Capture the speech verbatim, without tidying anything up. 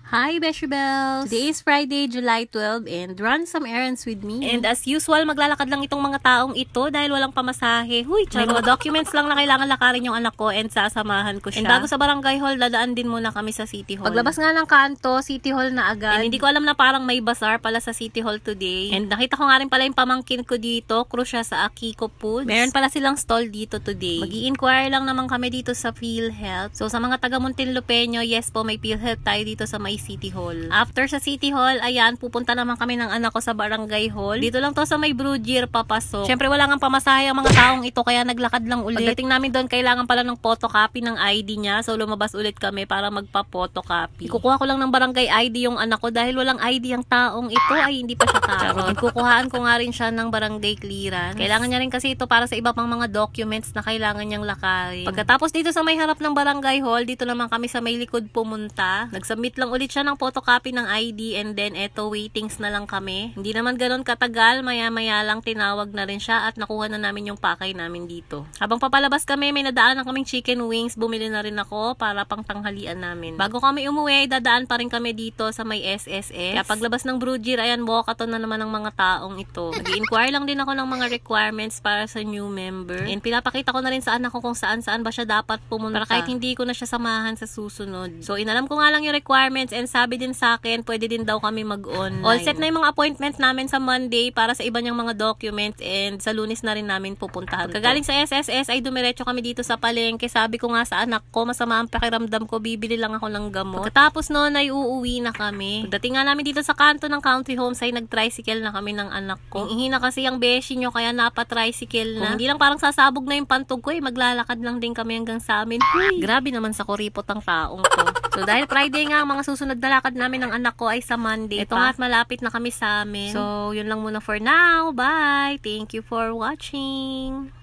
Hi, Beshi Bells! Today is Friday, July twelfth, and run some errands with me. And as usual, maglalakad lang itong mga taong ito dahil walang pamasahe. Huy, may mga documents lang na kailangan lakarin yung anak ko and sasamahan ko siya. And bago sa barangay hall, dadaan din muna kami sa City Hall. Paglabas nga ng kanto, City Hall na agad. And hindi ko alam na parang may bazaar pala sa City Hall today. And nakita ko nga rin pala yung pamangkin ko dito, cruise siya sa Akiko Foods. Meron pala silang stall dito today. Mag-i-inquire lang naman kami dito sa PhilHealth. So sa mga taga Muntinlupeño, yes po, may PhilHealth tayo dito sa may City Hall. After sa City Hall, ayan, pupunta naman kami ng anak ko sa Barangay Hall. Dito lang to sa may Brugier papasok. Syempre wala nga pamasahe ang mga taong ito kaya naglakad lang ulit. Pagdating namin doon, kailangan pala ng photocopy ng I D niya. So lumabas ulit kami para magpa-photocopy. Ikukuha ko lang ng barangay I D yung anak ko dahil walang I D ang taong ito ay hindi pa siya tao. Ikukuhaan ko nga rin siya ng barangay clearance. Kailangan niya rin kasi ito para sa iba pang mga documents na kailangan niyang lakarin. Pagkatapos dito sa may harap ng Barangay Hall, dito naman kami sa may likod pumunta. Nag-submit lang ulit siya ng photocopy ng I D and then eto waitings na lang kami. Hindi naman ganoon katagal, maya-maya lang tinawag na rin siya at nakuha na namin yung pakay namin dito. Habang papalabas kami, may nadaan na kaming chicken wings, bumili na rin ako para pang tanghalian namin. Bago kami umuwi, dadaan pa rin kami dito sa may S S S. Kaya paglabas ng Brugier, ayan, walkathon na naman ng mga taong ito. Nag-inquire lang din ako ng mga requirements para sa new member. And pinapakita ko na rin sa anak ko kung saan-saan ba siya dapat pumunta. Para kahit hindi ko na siya samahan sa susunod. So, inalam ko nga lang yung requirements and sabi din sa akin, pwede din daw kami mag-online. All set na yung mga appointment namin sa Monday para sa iba niyang mga documents and sa Lunes na rin namin pupuntahan. Kagaling sa S S S ay dumiretso kami dito sa palengke. Sabi ko nga sa anak ko, masama ang pakiramdam ko, bibili lang ako ng gamot. Pagkatapos noon ay uuwi na kami. Pagdating nga namin dito sa kanto ng Country Homes ay nag-tricycle na kami ng anak ko. Ang ihina kasi yung beshi nyo kaya napa-tricycle na. Kung hindi lang parang sasabog na yung pantog ko eh, maglalakad lang din kami hanggang sa amin. Huy, grabe naman sa kuripot ang taong to. So dahil Friday nga, ang mga susunod na lakad namin ng anak ko ay sa Monday. Ito nga at malapit na kami sa amin. So yun lang muna for now. Bye! Thank you for watching!